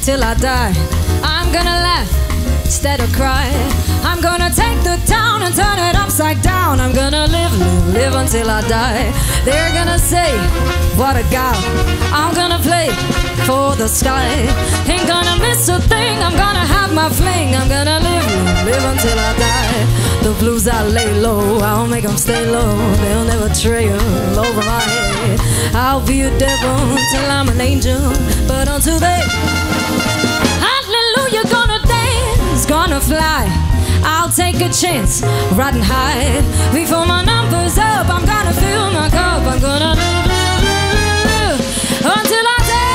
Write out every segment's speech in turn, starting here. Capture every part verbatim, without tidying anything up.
till I die. I'm gonna laugh instead of cry. I'm gonna take the town and turn it upside down. I'm gonna live, live, live until I die. They're gonna say, what a gal. I'm gonna play for the sky. Ain't gonna miss a thing, I'm gonna have my fling. I'm gonna live, live, live until I die. The blues I lay low, I'll make them stay low. They'll never trail over my head. I'll be a devil till I'm an angel, but until then, hallelujah, gonna dance, gonna fly. I'll take a chance, riding high. Before my number's up, I'm gonna fill my cup. I'm gonna live, live, live, live until I die.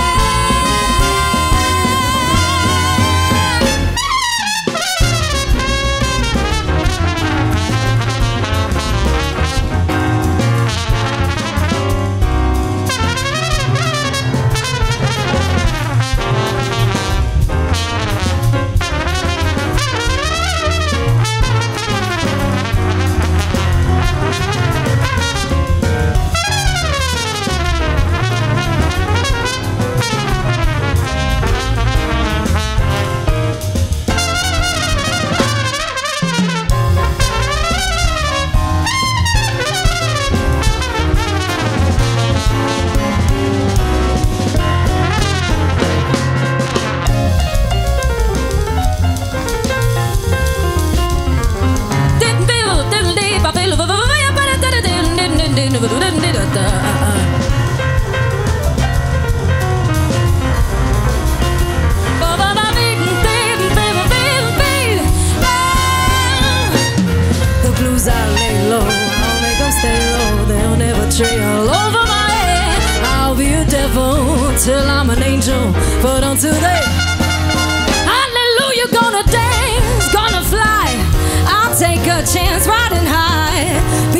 The blues I lay low, I'll make them stay low. They'll never trail over my head. I'll be a devil till I'm an angel, but until then, hallelujah, gonna dance, gonna fly. I'll take a chance riding high.